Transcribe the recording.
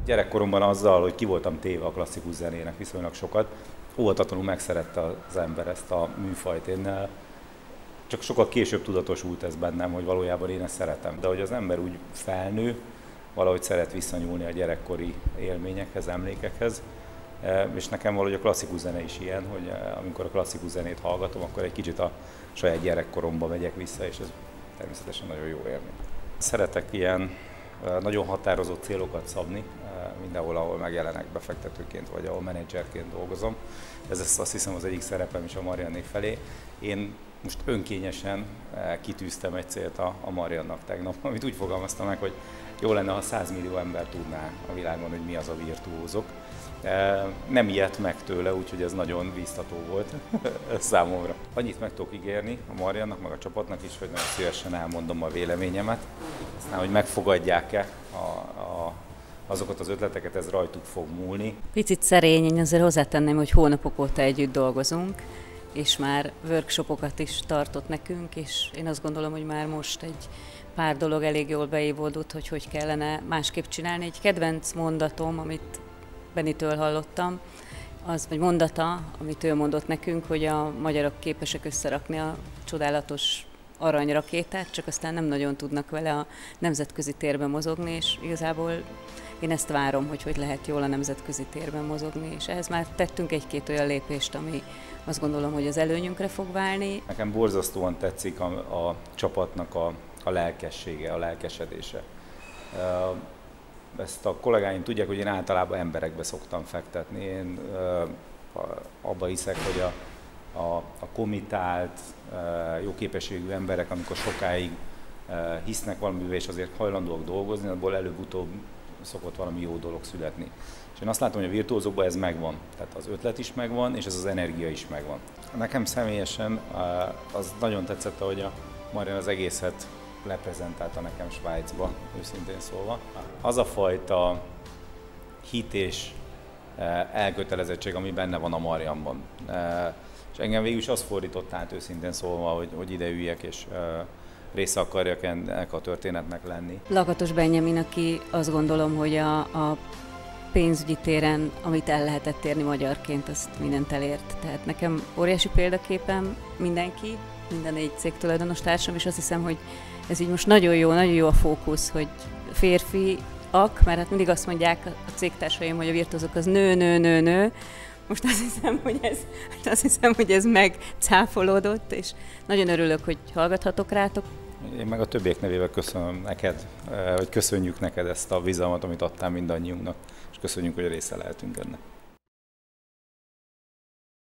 Gyerekkoromban azzal, hogy ki voltam téve a klasszikus zenének viszonylag sokat, óvatatlanul megszerette az ember ezt a műfajt. Én csak sokkal később tudatosult ez bennem, hogy valójában én ezt szeretem. De hogy az ember úgy felnő, valahogy szeret visszanyúlni a gyerekkori élményekhez, emlékekhez. És nekem valahogy a klasszikus zene is ilyen, hogy amikor a klasszikus zenét hallgatom, akkor egy kicsit a saját gyerekkoromba megyek vissza, és ez természetesen nagyon jó élmény. Szeretek ilyen nagyon határozott célokat szabni, mindenhol, ahol megjelenek befektetőként, vagy ahol menedzserként dolgozom. Ez azt hiszem az egyik szerepem is a Mariannék felé. Én most önkényesen kitűztem egy célt a Mariannak tegnap, amit úgy fogalmaztam meg, hogy jó lenne, ha 100 millió ember tudná a világon, hogy mi az a virtuózok. Nem ijedt meg tőle, úgyhogy ez nagyon bíztató volt számomra. Annyit meg tudok ígérni a Mariannak, meg a csapatnak is, hogy nagyon szívesen elmondom a véleményemet. Aztán, hogy megfogadják-e azokat az ötleteket, ez rajtuk fog múlni. Picit szerény, én azért hozzátenném, hogy hónapok óta együtt dolgozunk, és már workshopokat is tartott nekünk, és én azt gondolom, hogy már most egy pár dolog elég jól beívódott, hogy kellene másképp csinálni. Egy kedvenc mondatom, amit Benitől hallottam, az, vagy mondata, amit ő mondott nekünk, hogy a magyarok képesek összerakni a csodálatos aranyrakétát, csak aztán nem nagyon tudnak vele a nemzetközi térben mozogni, és igazából én ezt várom, hogy lehet jól a nemzetközi térben mozogni, és ehhez már tettünk egy-két olyan lépést, ami azt gondolom, hogy az előnyünkre fog válni. Nekem borzasztóan tetszik a csapatnak a lelkessége, a lelkesedése. Ezt a kollégáim tudják, hogy én általában emberekbe szoktam fektetni. Én abba hiszek, hogy a kommitált, jó képességű emberek, amikor sokáig hisznek valamivel, és azért hajlandóak dolgozni, abból előbb-utóbb szokott valami jó dolog születni. És én azt látom, hogy a virtuózokban ez megvan. Tehát az ötlet is megvan, és ez az energia is megvan. Nekem személyesen az nagyon tetszett, hogy a Marian az egészet leprezentálta nekem Svájcba, őszintén szólva. Az a fajta hit és elkötelezettség, ami benne van a Marianban. És engem végül is az fordított át őszintén szólva, hogy ide üljek, és része akarjak ennek a történetnek lenni. Lakatos Benjamin, aki azt gondolom, hogy a pénzügyi téren, amit el lehetett érni magyarként, azt mindent elért. Tehát nekem óriási példaképem mindenki, minden egy cégtulajdonos társam, és azt hiszem, hogy ez így most nagyon jó a fókusz, hogy férfiak, mert hát mindig azt mondják a cégtársaim, hogy a virtuózok az nő. Most azt hiszem, hogy ez megcáfolódott, és nagyon örülök, hogy hallgathatok rátok. Én meg a többiek nevével köszönöm neked, hogy köszönjük neked ezt a bizalmat, amit adtál mindannyiunknak, és köszönjük, hogy része lehetünk ennek.